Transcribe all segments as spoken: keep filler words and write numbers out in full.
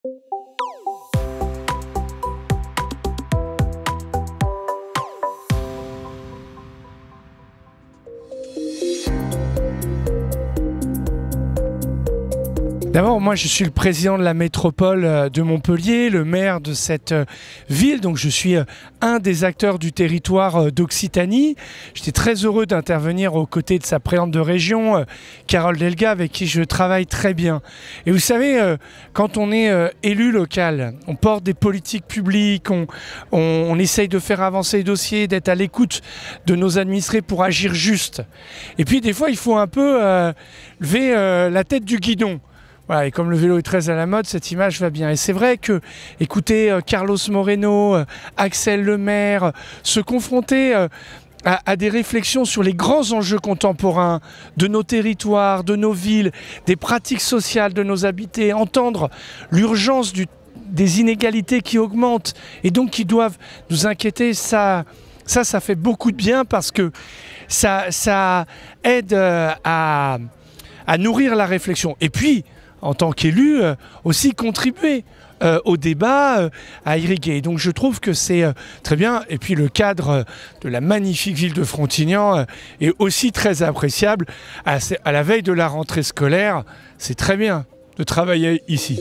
D'abord, moi je suis le président de la métropole de Montpellier, le maire de cette ville, donc je suis un des acteurs du territoire d'Occitanie. J'étais très heureux d'intervenir aux côtés de sa présidente de région, Carole Delga, avec qui je travaille très bien. Et vous savez, quand on est élu local, on porte des politiques publiques, on, on, on essaye de faire avancer les dossiers, d'être à l'écoute de nos administrés pour agir juste. Et puis des fois, il faut un peu euh, lever euh, la tête du guidon. Voilà, et comme le vélo est très à la mode, cette image va bien. Et c'est vrai que, écoutez, euh, Carlos Moreno, euh, Axel Lemaire, euh, se confronter euh, à, à des réflexions sur les grands enjeux contemporains de nos territoires, de nos villes, des pratiques sociales de nos habités, entendre l'urgence du, des inégalités qui augmentent et donc qui doivent nous inquiéter, ça, ça, ça fait beaucoup de bien parce que ça, ça aide euh, à, à nourrir la réflexion. Et puis, en tant qu'élu, euh, aussi contribuer euh, au débat, euh, à irriguer. Donc je trouve que c'est euh, très bien. Et puis le cadre euh, de la magnifique ville de Frontignan euh, est aussi très appréciable. À, à la veille de la rentrée scolaire, c'est très bien de travailler ici.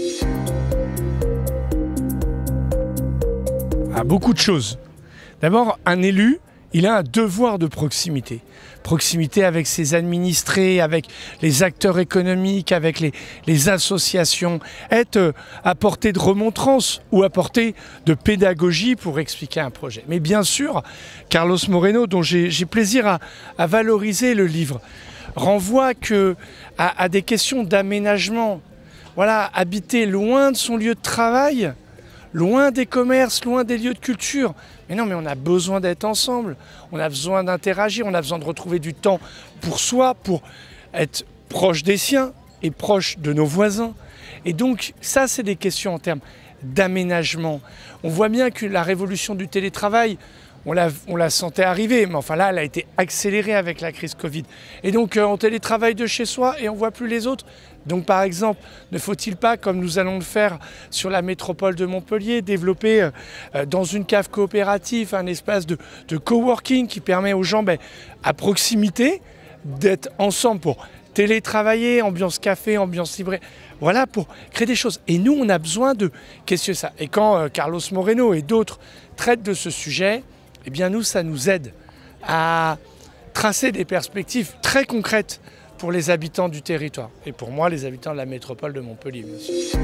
Ah, beaucoup de choses. D'abord, un élu, il a un devoir de proximité. Proximité avec ses administrés, avec les acteurs économiques, avec les, les associations. Être euh, à portée de remontrance ou à portée de pédagogie pour expliquer un projet. Mais bien sûr, Carlos Moreno, dont j'ai plaisir à, à valoriser le livre, renvoie que, à, à des questions d'aménagement. Voilà, habiter loin de son lieu de travail, loin des commerces, loin des lieux de culture. Mais non, mais on a besoin d'être ensemble, on a besoin d'interagir, on a besoin de retrouver du temps pour soi, pour être proche des siens et proche de nos voisins. Et donc, ça, c'est des questions en termes d'aménagement. On voit bien que la révolution du télétravail, on la, on la sentait arriver, mais enfin là, elle a été accélérée avec la crise Covid. Et donc, euh, on télétravaille de chez soi et on ne voit plus les autres. Donc, par exemple, ne faut-il pas, comme nous allons le faire sur la métropole de Montpellier, développer euh, dans une cave coopérative un espace de, de coworking qui permet aux gens, ben, à proximité, d'être ensemble pour télétravailler, ambiance café, ambiance librairie, voilà, pour créer des choses. Et nous, on a besoin de questionner ça. Et quand euh, Carlos Moreno et d'autres traitent de ce sujet, eh bien nous, ça nous aide à tracer des perspectives très concrètes pour les habitants du territoire. Et pour moi, les habitants de la métropole de Montpellier, bien sûr.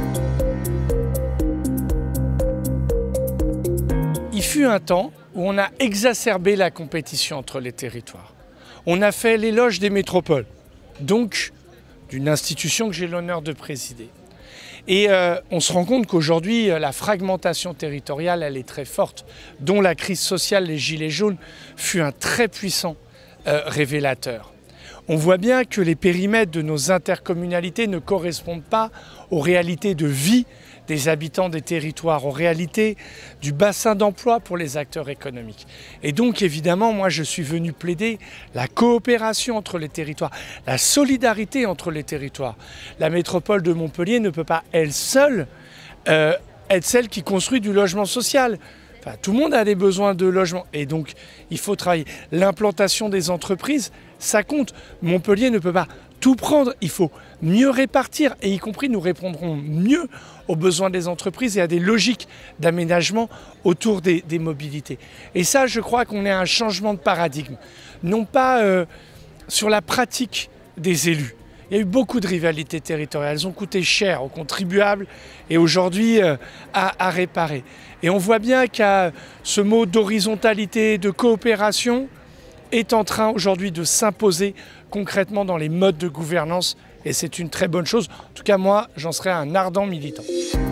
Il fut un temps où on a exacerbé la compétition entre les territoires. On a fait l'éloge des métropoles, donc d'une institution que j'ai l'honneur de présider. Et euh, on se rend compte qu'aujourd'hui, la fragmentation territoriale, elle est très forte, dont la crise sociale, les gilets jaunes, fut un très puissant euh, révélateur. On voit bien que les périmètres de nos intercommunalités ne correspondent pas aux réalités de vie des habitants des territoires, aux réalités du bassin d'emploi pour les acteurs économiques. Et donc évidemment, moi je suis venu plaider la coopération entre les territoires, la solidarité entre les territoires. La métropole de Montpellier ne peut pas, elle seule, euh, être celle qui construit du logement social. Enfin, tout le monde a des besoins de logement et donc il faut travailler. L'implantation des entreprises, ça compte. Montpellier ne peut pas tout prendre, il faut mieux répartir et y compris nous répondrons mieux aux besoins des entreprises et à des logiques d'aménagement autour des, des mobilités. Et ça, je crois qu'on est à un changement de paradigme, non pas euh, sur la pratique des élus. Il y a eu beaucoup de rivalités territoriales, elles ont coûté cher aux contribuables et aujourd'hui euh, à, à réparer. Et on voit bien qu'il ce mot d'horizontalité, de coopération est en train aujourd'hui de s'imposer concrètement dans les modes de gouvernance et c'est une très bonne chose. En tout cas, moi, j'en serai un ardent militant.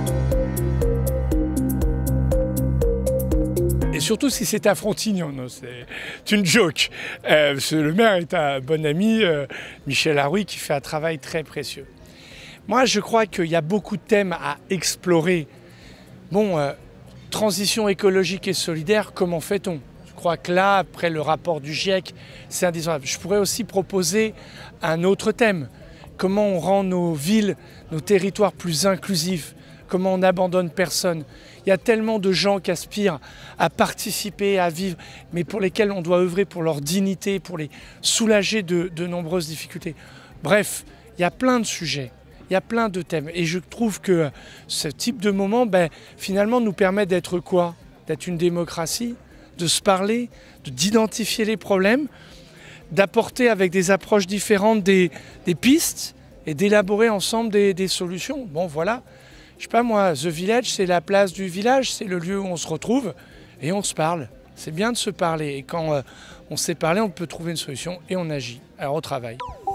Et surtout si c'est à Frontignan, c'est une joke. Euh, le maire est un bon ami, euh, Michel Harouy, qui fait un travail très précieux. Moi, je crois qu'il y a beaucoup de thèmes à explorer. Bon, euh, transition écologique et solidaire, comment fait-on ? Je crois que là, après le rapport du GIEC, c'est indiscutable. Je pourrais aussi proposer un autre thème. Comment on rend nos villes, nos territoires plus inclusifs, comment on n'abandonne personne. Il y a tellement de gens qui aspirent à participer, à vivre, mais pour lesquels on doit œuvrer pour leur dignité, pour les soulager de, de nombreuses difficultés. Bref, il y a plein de sujets, il y a plein de thèmes. Et je trouve que ce type de moment, ben, finalement, nous permet d'être quoi? D'être une démocratie, de se parler, d'identifier les problèmes, d'apporter avec des approches différentes des, des pistes et d'élaborer ensemble des, des solutions. Bon, voilà. Je sais pas moi, The Village, c'est la place du village, c'est le lieu où on se retrouve et on se parle. C'est bien de se parler. Et quand euh, on sait parler, on peut trouver une solution et on agit. Alors, on travaille.